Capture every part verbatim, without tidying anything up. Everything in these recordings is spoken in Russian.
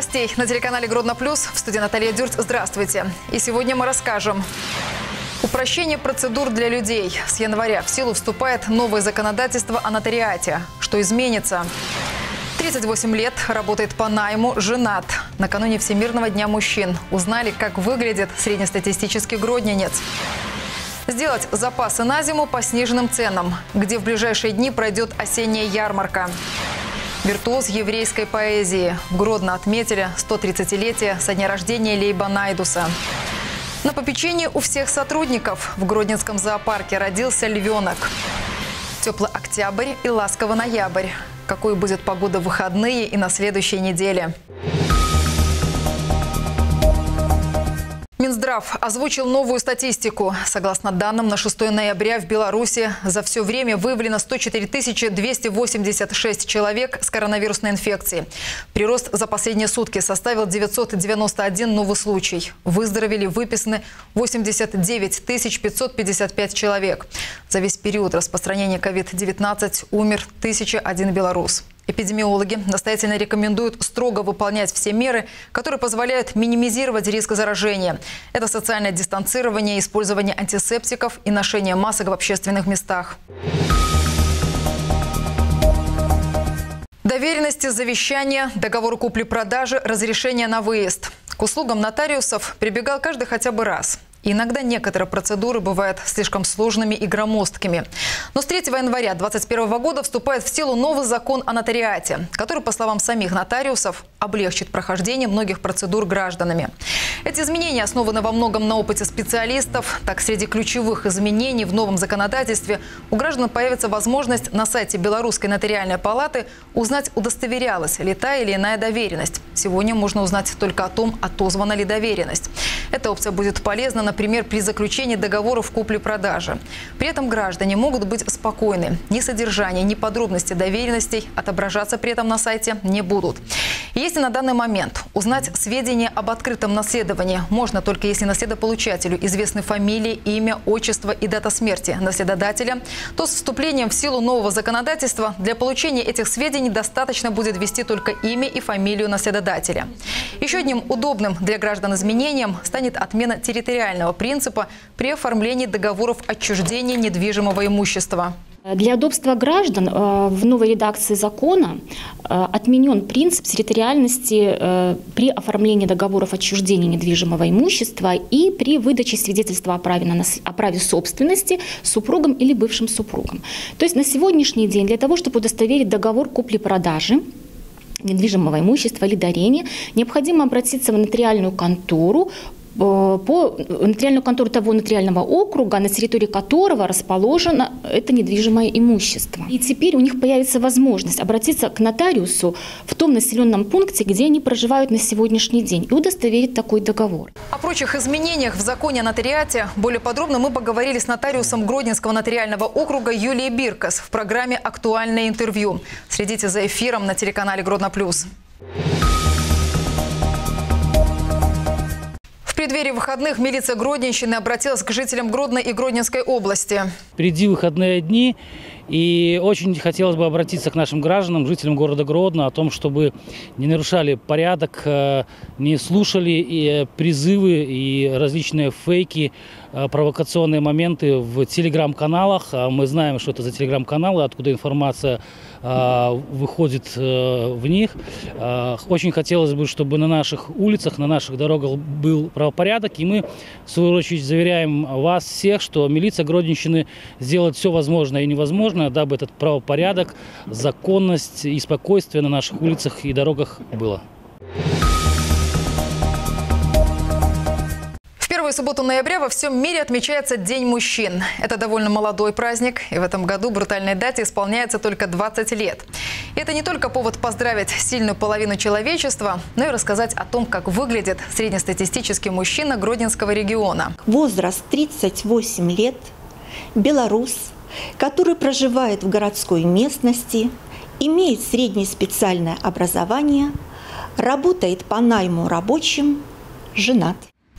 новостей на телеканале Гродно Плюс. В студии Наталья Дюрт. Здравствуйте. И сегодня мы расскажем. Упрощение процедур для людей. С января в силу вступает новое законодательство о нотариате. Что изменится? тридцать восемь лет, работает по найму, женат. Накануне Всемирного дня мужчин узнали, как выглядит среднестатистический гродненец. Сделать запасы на зиму по сниженным ценам, где в ближайшие дни пройдет осенняя ярмарка. Виртуоз еврейской поэзии. В Гродно отметили сто тридцатилетие со дня рождения Лейба Найдуса. На попечении у всех сотрудников в Гродненском зоопарке родился львенок. Теплый октябрь и ласковый ноябрь. Какой будет погода в выходные и на следующей неделе? Минздрав озвучил новую статистику. Согласно данным, на шестое ноября в Беларуси за все время выявлено сто четыре тысячи двести восемьдесят шесть человек с коронавирусной инфекцией. Прирост за последние сутки составил девятьсот девяносто один новый случай. Выздоровели, выписаны восемьдесят девять тысяч пятьсот пятьдесят пять человек. За весь период распространения ковид девятнадцать умер тысяча один белорус. Эпидемиологи настоятельно рекомендуют строго выполнять все меры, которые позволяют минимизировать риск заражения. Это социальное дистанцирование, использование антисептиков и ношение масок в общественных местах. Доверенности, завещания, договор купли-продажи, разрешение на выезд. К услугам нотариусов прибегал каждый хотя бы раз. Иногда некоторые процедуры бывают слишком сложными и громоздкими. Но с третьего января две тысячи двадцать первого года вступает в силу новый закон о нотариате, который, по словам самих нотариусов, облегчит прохождение многих процедур гражданами. Эти изменения основаны во многом на опыте специалистов. Так, среди ключевых изменений в новом законодательстве у граждан появится возможность на сайте Белорусской нотариальной палаты узнать, удостоверялась ли та или иная доверенность. Сегодня можно узнать только о том, отозвана ли доверенность. Эта опция будет полезна, например, при заключении договоров купли-продажи. При этом граждане могут быть спокойны. Ни содержание, ни подробности доверенностей отображаться при этом на сайте не будут. Если на данный момент узнать сведения об открытом наследовании можно только если наследополучателю известны фамилия, имя, отчество и дата смерти наследодателя, то с вступлением в силу нового законодательства для получения этих сведений достаточно будет ввести только имя и фамилию наследодателя. Еще одним удобным для граждан изменением станет отмена территориального принципа при оформлении договоров отчуждения недвижимого имущества. Для удобства граждан в новой редакции закона отменен принцип территориальности при оформлении договоров отчуждения недвижимого имущества и при выдаче свидетельства о праве, на нас... о праве собственности супругом или бывшим супругом. То есть на сегодняшний день для того, чтобы удостоверить договор купли-продажи недвижимого имущества или дарения, необходимо обратиться в нотариальную контору, по нотариальную контору того нотариального округа, на территории которого расположено это недвижимое имущество. И теперь у них появится возможность обратиться к нотариусу в том населенном пункте, где они проживают на сегодняшний день, и удостоверить такой договор. О прочих изменениях в законе о нотариате более подробно мы поговорили с нотариусом Гродненского нотариального округа Юлией Биркас в программе «Актуальное интервью». Следите за эфиром на телеканале Гродно Плюс. В преддверии выходных милиция Гродненщины обратилась к жителям Гродно и Гродненской области. Впереди выходные дни, и очень хотелось бы обратиться к нашим гражданам, жителям города Гродно, о том, чтобы не нарушали порядок, не слушали призывы и различные фейки, провокационные моменты в телеграм-каналах. Мы знаем, что это за телеграм-каналы, откуда информация выходит в них. Очень хотелось бы, чтобы на наших улицах, на наших дорогах был правопорядок. И мы, в свою очередь, заверяем вас всех, что милиция Гродненщины сделает все возможное и невозможное, дабы этот правопорядок, законность и спокойствие на наших улицах и дорогах было. В первую субботу ноября во всем мире отмечается День мужчин. Это довольно молодой праздник, и в этом году брутальной дате исполняется только двадцать лет. И это не только повод поздравить сильную половину человечества, но и рассказать о том, как выглядит среднестатистический мужчина Гродненского региона. Возраст тридцать восемь лет, белорус, который проживает в городской местности, имеет среднее специальное образование, работает по найму рабочим, женат.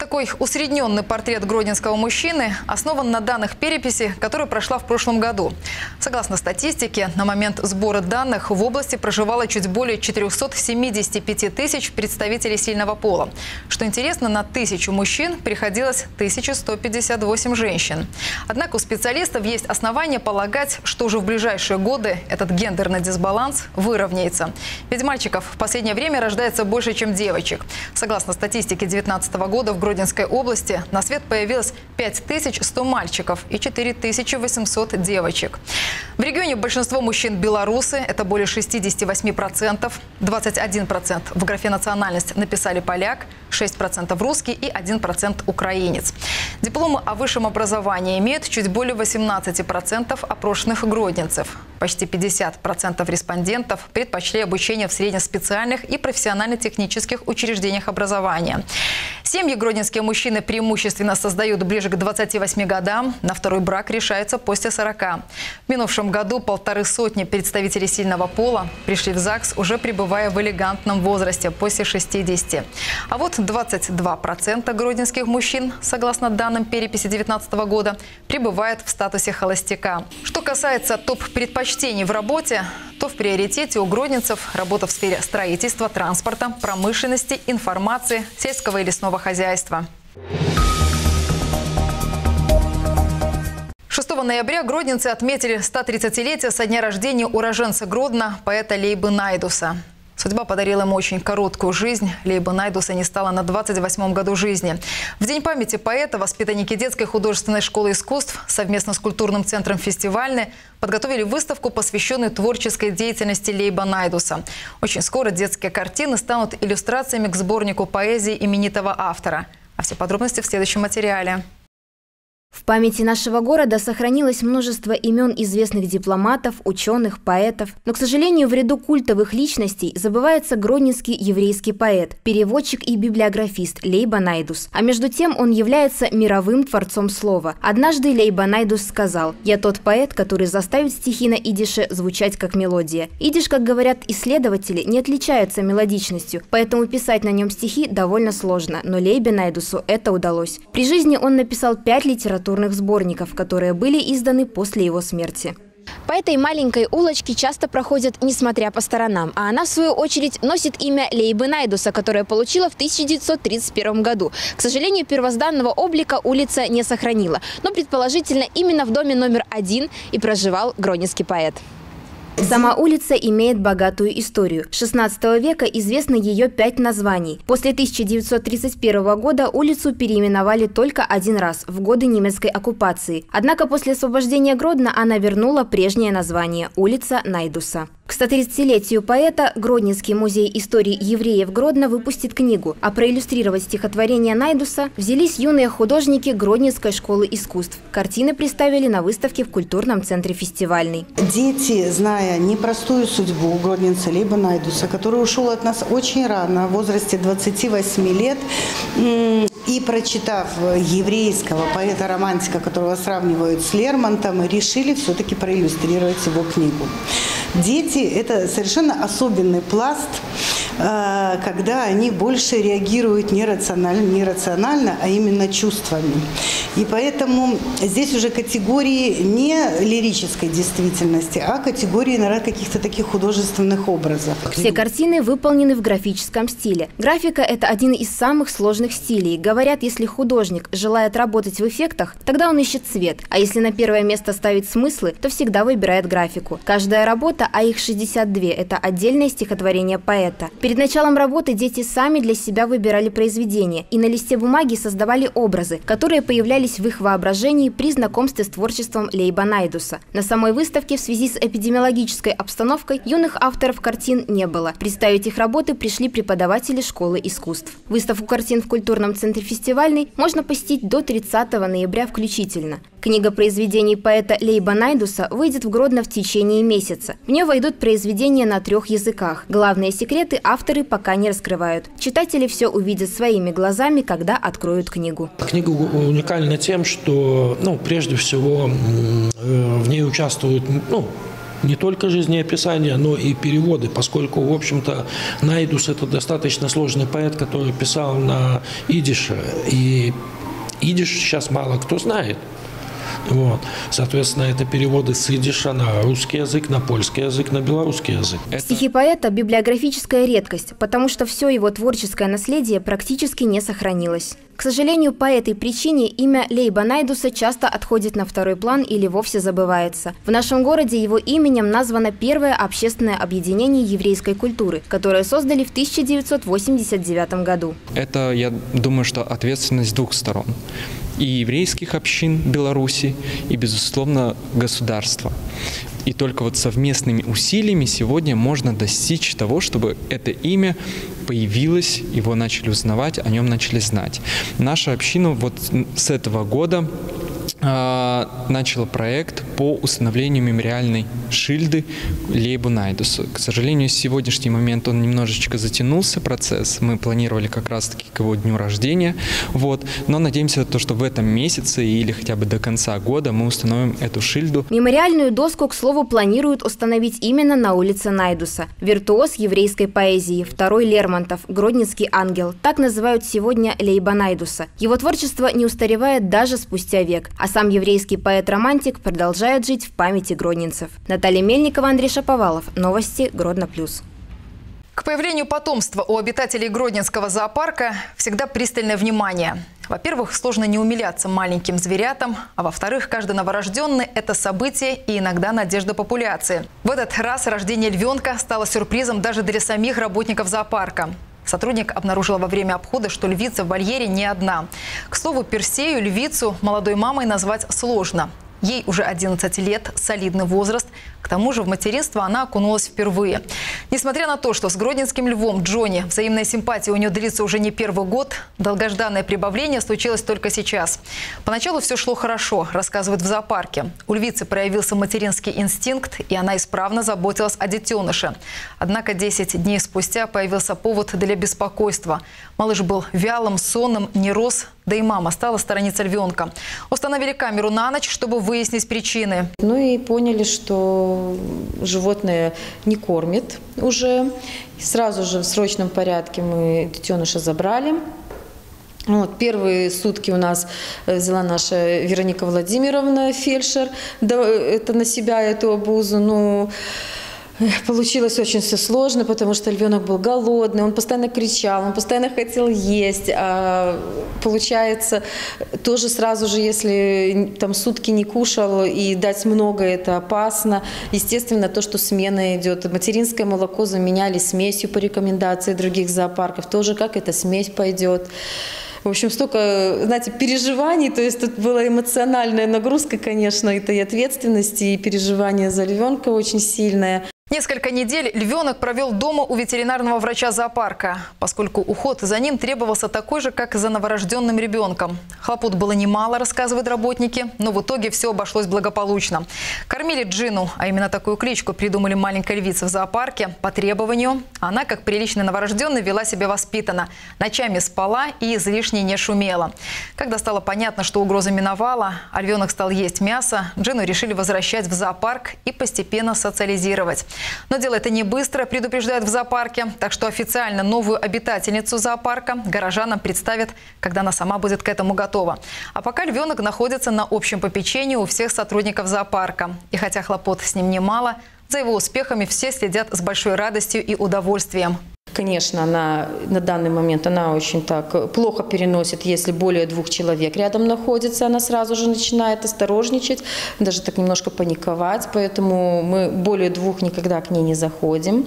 Такой усредненный портрет гродненского мужчины основан на данных переписи, которая прошла в прошлом году. Согласно статистике, на момент сбора данных в области проживало чуть более четырёхсот семидесяти пяти тысяч представителей сильного пола. Что интересно, на тысячу мужчин приходилось тысяча сто пятьдесят восемь женщин. Однако у специалистов есть основания полагать, что уже в ближайшие годы этот гендерный дисбаланс выровняется. Ведь мальчиков в последнее время рождается больше, чем девочек. Согласно статистике две тысячи девятнадцатого года в Гродненской области на свет появилось пять тысяч сто мальчиков и четыре тысячи восемьсот девочек. В регионе большинство мужчин белорусы, это более шестидесяти восьми процентов. двадцать один процент в графе «национальность» написали поляк, шесть процентов русский и один процент украинец. Дипломы о высшем образовании имеют чуть более восемнадцати процентов опрошенных гродненцев. Почти пятьдесят процентов респондентов предпочли обучение в среднеспециальных и профессионально-технических учреждениях образования. Семьи гродненские мужчины преимущественно создают ближе к двадцати восьми годам. На второй брак решается после сорока. В минувшем году полторы сотни представителей сильного пола пришли в ЗАГС, уже пребывая в элегантном возрасте после шестидесяти. А вот двадцать два процента гродненских мужчин, согласно данным переписи две тысячи девятнадцатого года, пребывают в статусе холостяка. Что касается топ-предпочтений в работе, то в приоритете у гродненцев работа в сфере строительства, транспорта, промышленности, информации, сельского и лесного хозяйства. шестого ноября гродненцы отметили стотридцатилетие со дня рождения уроженца Гродно, поэта Лейбы Найдуса. Судьба подарила ему очень короткую жизнь. Лейбы Найдуса не стало на двадцать восьмом году жизни. В день памяти поэта воспитанники детской художественной школы искусств совместно с культурным центром «Фестивальный» подготовили выставку, посвященную творческой деятельности Лейбы Найдуса. Очень скоро детские картины станут иллюстрациями к сборнику поэзии именитого автора. А все подробности в следующем материале. В памяти нашего города сохранилось множество имен известных дипломатов, ученых, поэтов. Но, к сожалению, в ряду культовых личностей забывается гродненский еврейский поэт, переводчик и библиографист Лейба Найдус. А между тем он является мировым творцом слова. Однажды Лейба Найдус сказал: «Я тот поэт, который заставит стихи на идише звучать как мелодия». Идиш, как говорят исследователи, не отличается мелодичностью, поэтому писать на нем стихи довольно сложно. Но Лейбе Найдусу это удалось. При жизни он написал пять литературных сборников, которые были изданы после его смерти. По этой маленькой улочке часто проходят, несмотря по сторонам, а она, в свою очередь, носит имя Лейбы Найдуса, которое получила в тысяча девятьсот тридцать первом году. К сожалению, первозданного облика улица не сохранила, но предположительно именно в доме номер один и проживал гродненский поэт. Сама улица имеет богатую историю. С шестнадцатого века известно ее пять названий. После тысяча девятьсот тридцать первого года улицу переименовали только один раз, в годы немецкой оккупации. Однако после освобождения Гродно она вернула прежнее название – улица Найдуса. К стотридцатилетию поэта Гродненский музей истории евреев Гродно выпустит книгу, а проиллюстрировать стихотворение Найдуса взялись юные художники Гродненской школы искусств. Картины представили на выставке в культурном центре «Фестивальный». Дети, зная непростую судьбу гродненца Лейбы Найдуса, который ушел от нас очень рано, в возрасте двадцати восьми лет, и прочитав еврейского поэта-романтика, которого сравнивают с Лермонтовым, решили все-таки проиллюстрировать его книгу. Дети – это совершенно особенный пласт, когда они больше реагируют не рационально, не рационально, а именно чувствами. И поэтому здесь уже категории не лирической действительности, а категории, наверное, каких-то таких художественных образов. Все картины выполнены в графическом стиле. Графика – это один из самых сложных стилей. Говорят, если художник желает работать в эффектах, тогда он ищет цвет. А если на первое место ставить смыслы, то всегда выбирает графику. Каждая работа, а их шестьдесят две – это отдельное стихотворение поэта. Перед началом работы дети сами для себя выбирали произведения и на листе бумаги создавали образы, которые появлялись в их воображении при знакомстве с творчеством Лейба Найдуса. На самой выставке в связи с эпидемиологической обстановкой юных авторов картин не было. Представить их работы пришли преподаватели школы искусств. Выставку картин в культурном центре «Фестивальный» можно посетить до тридцатого ноября включительно. Книга произведений поэта Лейба Найдуса выйдет в Гродно в течение месяца. В нее войдут произведения на трех языках. Главные секреты авторы пока не раскрывают. Читатели все увидят своими глазами, когда откроют книгу. Книга уникальна тем, что, ну, прежде всего, в ней участвуют, ну, не только жизнеописания, но и переводы, поскольку, в общем-то, Найдус – это достаточно сложный поэт, который писал на идише, и идиш сейчас мало кто знает. Вот. Соответственно, это переводы с идиша на русский язык, на польский язык, на белорусский язык. Стихи поэта – библиографическая редкость, потому что все его творческое наследие практически не сохранилось. К сожалению, по этой причине имя Лейба Найдуса часто отходит на второй план или вовсе забывается. В нашем городе его именем названо первое общественное объединение еврейской культуры, которое создали в тысяча девятьсот восемьдесят девятом году. Это, я думаю, что ответственность двух сторон. И еврейских общин Беларуси, и, безусловно, государства. И только вот совместными усилиями сегодня можно достичь того, чтобы это имя появилось, его начали узнавать, о нем начали знать. Наша община вот с этого года э, начала проект по установлению мемориальной шильды Лейбу Найдусу. К сожалению, в сегодняшний момент он немножечко затянулся, процесс. Мы планировали как раз-таки к его дню рождения. Вот. Но надеемся, то, что в этом месяце или хотя бы до конца года мы установим эту шильду. Мемориальную доску, к слову, планируют установить именно на улице Найдуса. Виртуоз еврейской поэзии, второй Лермонтов, гродненский ангел. Так называют сегодня Лейба Найдуса. Его творчество не устаревает даже спустя век, а сам еврейский поэт-романтик продолжает жить в памяти гродненцев. Наталья Мельникова, Андрей Шаповалов. Новости Гродно плюс. К появлению потомства у обитателей Гродненского зоопарка всегда пристальное внимание. Во-первых, сложно не умиляться маленьким зверятам, а во-вторых, каждый новорожденный – это событие и иногда надежда популяции. В этот раз рождение львенка стало сюрпризом даже для самих работников зоопарка. Сотрудник обнаружила во время обхода, что львица в вольере не одна. К слову, Персею, львицу, молодой мамой назвать сложно. Ей уже одиннадцать лет, солидный возраст. К тому же в материнство она окунулась впервые. Несмотря на то, что с гродненским львом Джонни взаимная симпатия у нее длится уже не первый год, долгожданное прибавление случилось только сейчас. Поначалу все шло хорошо, рассказывают в зоопарке. У львицы проявился материнский инстинкт, и она исправно заботилась о детеныше. Однако десять дней спустя появился повод для беспокойства. Малыш был вялым, сонным, не рос, да и мама стала сторониться львенка. Установили камеру на ночь, чтобы выяснить причины. Ну и поняли, что животное не кормит уже. Сразу же в срочном порядке мы детеныша забрали. Вот, первые сутки у нас взяла наша Вероника Владимировна, фельдшер, это на себя эту обузу. Ну, получилось очень все сложно, потому что львенок был голодный, он постоянно кричал, он постоянно хотел есть. А получается, тоже сразу же, если там сутки не кушал и дать много, это опасно. Естественно, то, что смена идет. Материнское молоко заменяли смесью по рекомендации других зоопарков. Тоже как эта смесь пойдет. В общем, столько, знаете, переживаний, то есть тут была эмоциональная нагрузка, конечно, это и ответственность, и переживание за львенка очень сильное. Несколько недель львенок провел дома у ветеринарного врача зоопарка, поскольку уход за ним требовался такой же, как и за новорожденным ребенком. Хлопот было немало, рассказывают работники, но в итоге все обошлось благополучно. Кормили Джину, а именно такую кличку придумали маленькой львице в зоопарке, по требованию. Она, как приличный новорожденный, вела себя воспитанно. Ночами спала и излишне не шумела. Когда стало понятно, что угроза миновала, а львенок стал есть мясо, Джину решили возвращать в зоопарк и постепенно социализировать. Но дело это не быстро, предупреждают в зоопарке. Так что официально новую обитательницу зоопарка горожанам представят, когда она сама будет к этому готова. А пока львенок находится на общем попечении у всех сотрудников зоопарка. И хотя хлопот с ним немало, за его успехами все следят с большой радостью и удовольствием. Конечно, она на данный момент она очень так плохо переносит, если более двух человек рядом находится, она сразу же начинает осторожничать, даже так немножко паниковать, поэтому мы более двух никогда к ней не заходим.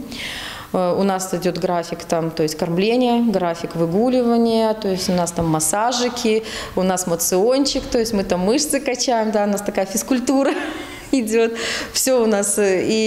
У нас идет график там, то есть кормления, график выгуливания, то есть у нас там массажики, у нас моциончик, то есть мы там мышцы качаем, да, у нас такая физкультура идет. Все у нас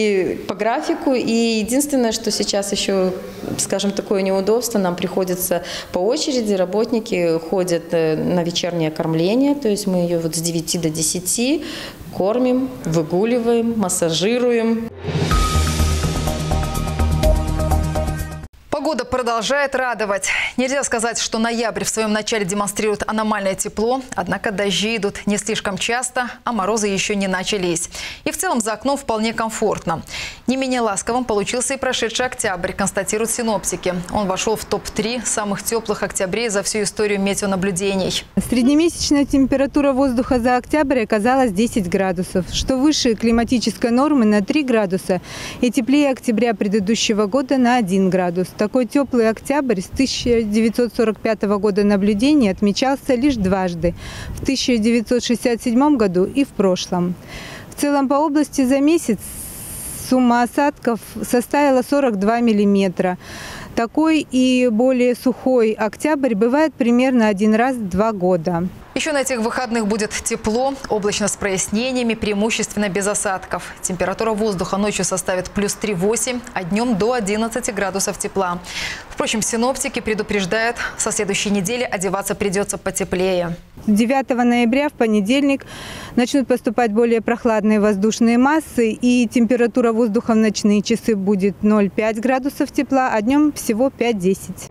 и по графику. И единственное, что сейчас еще, скажем, такое неудобство, нам приходится по очереди, работники ходят на вечернее кормление, то есть мы ее вот с девяти до десяти кормим, выгуливаем, массажируем. Погода продолжает радовать. Нельзя сказать, что ноябрь в своем начале демонстрирует аномальное тепло, однако дожди идут не слишком часто, а морозы еще не начались. И в целом за окном вполне комфортно. Не менее ласковым получился и прошедший октябрь, констатируют синоптики. Он вошел в топ три самых теплых октябрей за всю историю метеонаблюдений. Среднемесячная температура воздуха за октябрь оказалась десять градусов, что выше климатической нормы на три градуса и теплее октября предыдущего года на один градус. Такой теплый октябрь с тысяча девятьсот сорок пятого года наблюдений отмечался лишь дважды – в тысяча девятьсот шестьдесят седьмом году и в прошлом. В целом по области за месяц сумма осадков составила сорок два миллиметра. Такой и более сухой октябрь бывает примерно один раз в два года. Еще на этих выходных будет тепло, облачно с прояснениями, преимущественно без осадков. Температура воздуха ночью составит плюс три-восемь, а днем до одиннадцати градусов тепла. Впрочем, синоптики предупреждают, со следующей недели одеваться придется потеплее. девятого ноября в понедельник начнут поступать более прохладные воздушные массы, и температура воздуха в ночные часы будет ноль целых пять десятых градусов тепла, а днем всего пять-десять.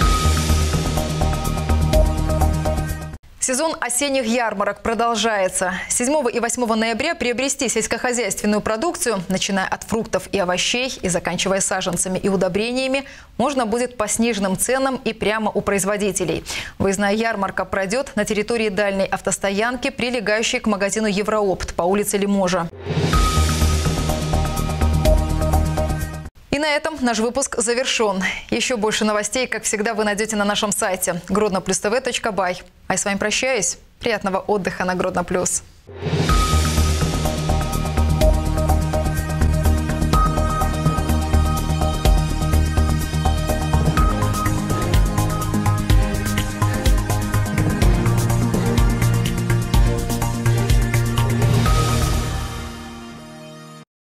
Сезон осенних ярмарок продолжается. С седьмого и восьмого ноября приобрести сельскохозяйственную продукцию, начиная от фруктов и овощей и заканчивая саженцами и удобрениями, можно будет по сниженным ценам и прямо у производителей. Выездная ярмарка пройдет на территории дальней автостоянки, прилегающей к магазину «Евроопт» по улице Лиможа. И на этом наш выпуск завершен. Еще больше новостей, как всегда, вы найдете на нашем сайте гродно плюс тв точка бай. А я с вами прощаюсь. Приятного отдыха на Гродно плюс.